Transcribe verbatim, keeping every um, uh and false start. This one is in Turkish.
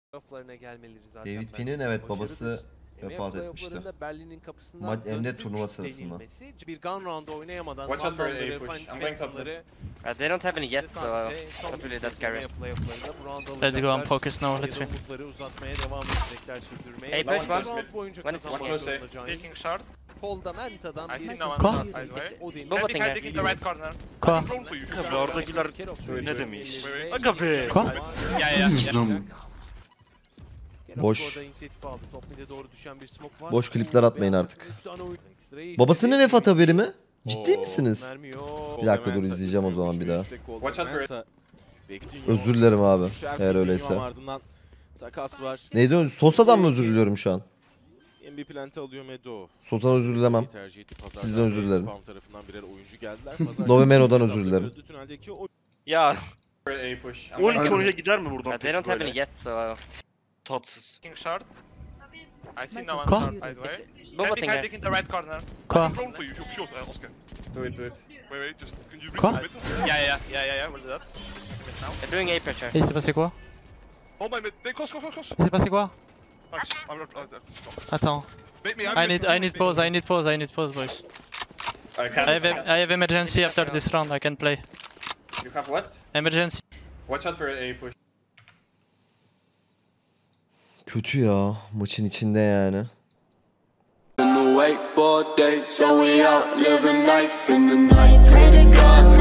playoff'larına gelmeleri zaten. David Pinn'in evet babası vefat etmişti. Berlin'in kapısından hem de turnuva sırasında. Bir gun round'u oynayamadan Watch out for A push. I'm going top there. Uh, they don't have any yet, so uh, not really that scary. Let's go on focus now, let's win. Hey, push one. When is One close A. Taking short. Kolda Menta'dan I bir see no one Ko? short, by the way. Odin. Baba Can be Tinger. hiding in the right corner. Ko? Aga be oradakiler öyle demiş. Aga be. Ko? Yeah, yeah, yeah. Boş. Boş Boş klipler atmayın artık. Babasının vefat haberi mi? Ciddi misiniz? Bir dakika dur, izleyeceğim o zaman bir daha. Watch out for Özür dilerim abi eğer öyleyse. Ardından takas var. Neydi o? Sosa'dan mı özür diliyorum şu an? M V Plant'ı alıyor Medo. Sosa'dan özür dilemem. Tercih etti. Pazardan Sizden özür dilerim. Spawn tarafından birer oyuncu geldiler. Novemeno'dan özür dilerim. Tüneldeki o Ya A push. I'm on going iki on gider mi buradan Uh, they peki don't have any böyle? yet, so uh, Tatsız. Taking short. I see no one Ko? short, by the way. Baba Can be Tinger. hiding in the right corner. Ko? Do it, do it. Ko? Yeah, yeah, yeah, yeah, yeah, we'll do that. They're doing A pressure. Il s'est passé quoi? Il s'est passé quoi? Attends. I need I need pause, I need pause, I need pause, boys. I I can't. have I have emergency after this round, I can play. You have what? Emergency. Watch out for A push. Kötü ya maçın içinde yani. So we out living life in the night. Pray to God.